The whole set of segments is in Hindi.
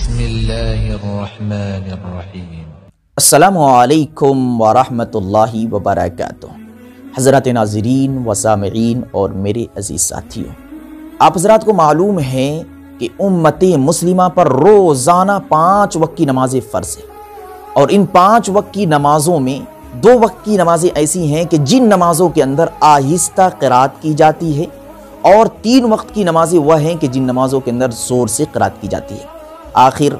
बिस्मिल्लाहिर्रहमानिर्रहीम। अस्सलामु अलैकुम वरहमतुल्लाहि वबरकातुह। हज़रत नाज़रीन व सामिईन और मेरे अज़ीज़ साथियों, आप हज़रात को मालूम है कि उम्मते मुस्लिमा पर रोज़ाना 5 वक्त की नमाज़ें फ़र्ज़ है और इन 5 वक्त की नमाज़ों में 2 वक्त की नमाज़ें ऐसी हैं कि जिन नमाज़ों के अंदर आहिस्ता क़िरात की जाती है और 3 वक्त की नमाज़ें वह हैं कि जिन नमाज़ों के अंदर ज़ोर से क़िरात की जाती है। आखिर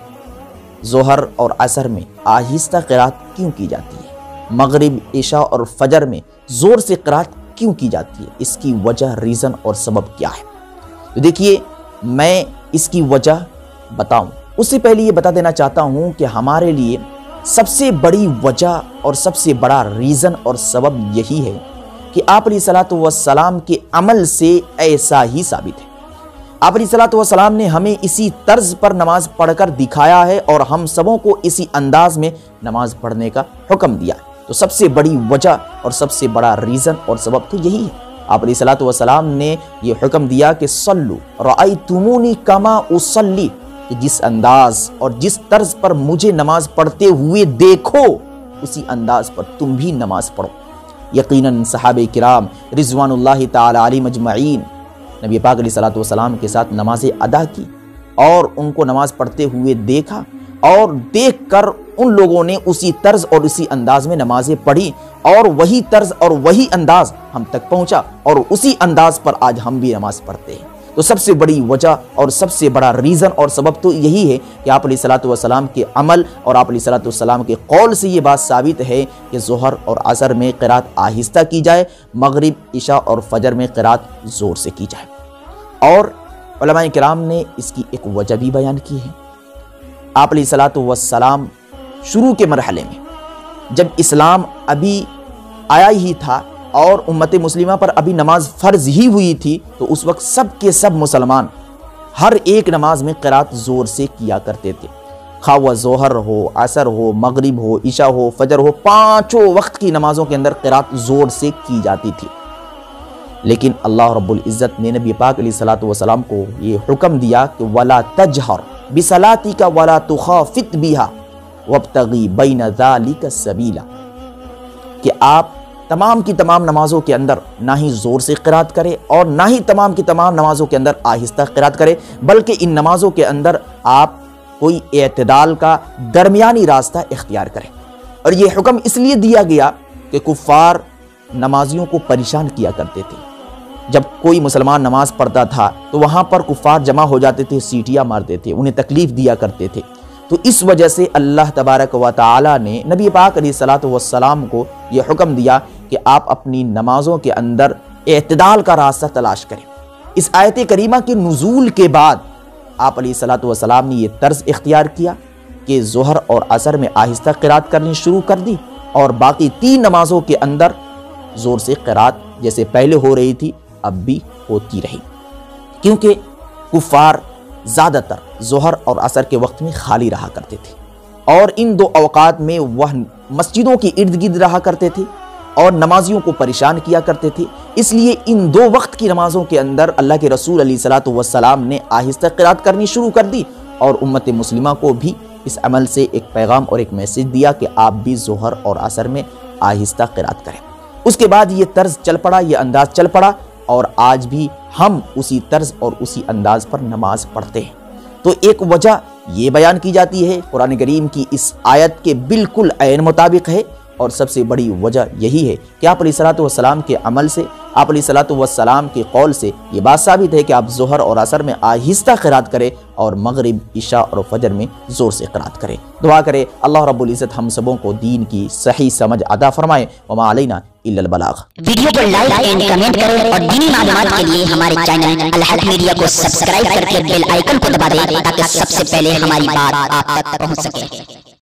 ज़ोहर और असर में आहिस्ता क़िरात क्यों की जाती है? मगरिब, इशा और फजर में ज़ोर से क़िरात क्यों की जाती है? इसकी वजह, रीज़न और सबब क्या है? तो देखिए, मैं इसकी वजह बताऊं उससे पहले ये बता देना चाहता हूं कि हमारे लिए सबसे बड़ी वजह और सबसे बड़ा रीज़न और सबब यही है कि आप अलैहिस्सलातु वस्सलाम के अमल से ऐसा ही साबित है। आप अलैहिस्सलातु वस्सलाम ने हमें इसी तर्ज पर नमाज पढ़कर दिखाया है और हम सबों को इसी अंदाज में नमाज पढ़ने का हुक्म दिया है। तो सबसे बड़ी वजह और सबसे बड़ा रीज़न और सबब तो यही है। आप अलैहिस्सलातु वस्सलाम ने ये हुक्म दिया कि सल्लु रअयतुमूनी कमा उसल्ली, कि जिस अंदाज और जिस तर्ज पर मुझे नमाज पढ़ते हुए देखो उसी अंदाज पर तुम भी नमाज पढ़ो। यकीनन सहाबे किराम रिज़वानुल्लाहि ताला अलैहिम अजमईन नबी पाक अलैहिस्सलातु वस्सलाम के साथ नमाज़ें अदा की और उनको नमाज पढ़ते हुए देखा और देखकर उन लोगों ने उसी तर्ज और उसी अंदाज में नमाजें पढ़ी और वही तर्ज और वही अंदाज हम तक पहुंचा और उसी अंदाज पर आज हम भी नमाज पढ़ते हैं। तो सबसे बड़ी वजह और सबसे बड़ा रीज़न और सबब तो यही है कि आप अलैहिस्सलातु वस्सलाम के अमल और आप अलैहिस्सलातु वस्सलाम के कौल से ये बात साबित है कि ज़ोहर और असर में क़िरात आहिस्ता की जाए, मगरिब, इशा और फजर में क़िरात ज़ोर से की जाए। और उलमाए किराम ने इसकी एक वजह भी बयान की है। आप अलैहिस्सलातु वस्सलाम शुरू के मरहले में जब इस्लाम अभी आया ही था और उम्मत मुस्लिमा पर अभी नमाज फ़र्ज़ ही हुई थी, तो उस वक्त सब के सब मुसलमान हर एक नमाज में क़िरात ज़ोर से किया करते थे। खा वह ज़ोहर हो, असर हो, मगरिब हो, इशा हो, फजर हो, 5 वक्त की नमाज़ों के अंदर क़िरात ज़ोर से की जाती थी। लेकिन अल्लाह रब्बुल इज़्ज़त ने नबी पाक अलैहिस्सलातु वस्सलाम को ये हुक्म दिया कि वला तजहर बिसलातिका वला तुखाफित बिहा वब्तगी बैन ज़ालिका सबीला, कि आप तमाम की तमाम नमाज़ों के अंदर ना ही ज़ोर से क़िरात करें और ना ही तमाम की तमाम नमाज़ों के अंदर आहिस्ता क़िरात करें, बल्कि इन नमाज़ों के अंदर आप कोई एतदाल का दरमियानी रास्ता इख्तियार करें। और ये हुक्म इसलिए दिया गया कि कुफ़ार नमाजियों को परेशान किया करते थे। जब कोई मुसलमान नमाज पढ़ता था तो वहाँ पर कुफ़ार जमा हो जाते थे, सीटियाँ मारते थे, उन्हें तकलीफ़ दिया करते थे। तो इस वजह से अल्लाह तबारक व तआला ने नबी पाक अलैहिस्सलातु वस्सलाम को यह हुक्म दिया कि आप अपनी नमाज़ों के अंदर एतदाल का रास्ता तलाश करें। इस आयत करीमा के नुज़ूल के बाद आप अलैहिस्सलातु वस्सलाम ने यह तर्ज इख्तियार किया कि ज़ोहर और असर में आहिस्ता क़िरात करनी शुरू कर दी और बाकी 3 नमाज़ों के अंदर ज़ोर से क़िरात जैसे पहले हो रही थी अब भी होती रही, क्योंकि कुफ़ार ज़्यादातर ज़ोहर और असर के वक्त में खाली रहा करते थे और इन 2 अवकात में वह मस्जिदों की इर्द गिर्द रहा करते थे और नमाजियों को परेशान किया करते थे। इसलिए इन 2 वक्त की नमाज़ों के अंदर अल्लाह के रसूल अलैहिस्सलातु वस्सलाम ने आहिस्ता क़िरात करनी शुरू कर दी और उम्मत मुस्लिमा को भी इस अमल से एक पैगाम और एक मैसेज दिया कि आप भी ज़ोहर और असर में आहिस्ता क़िरात करें। उसके बाद ये तर्ज चल पड़ा, ये अंदाज़ चल पड़ा और आज भी हम उसी तर्ज और उसी अंदाज पर नमाज पढ़ते हैं। तो एक वजह ये बयान की जाती है, कुरान करीम की इस आयत के बिल्कुल ऐन मुताबिक है और सबसे बड़ी वजह यही है कि आप अलैहिस्सलातु वस्सलाम के अमल से, आप अलैहिस्सलातु वस्सलाम के कौल से ये बात साबित है कि आप ज़ोहर और असर में आहिस्ता क़िरात करें और मगरिब, इशा और फजर में ज़ोर से क़िरात करें। दुआ करें अल्लाह रब्बुल इज़्ज़त हम सबों को दीन की सही समझ अता फरमाए। वमा अलैना इल्लल बलाग। वीडियो को लाइक एंड कमेंट करें और दीनी मालूमात के लिए हमारे चैनल अल हक मीडिया को सब्सक्राइब करके बेल आइकन को दबा दें ताकि सबसे पहले हमारी बात आप तक पहुंच सके।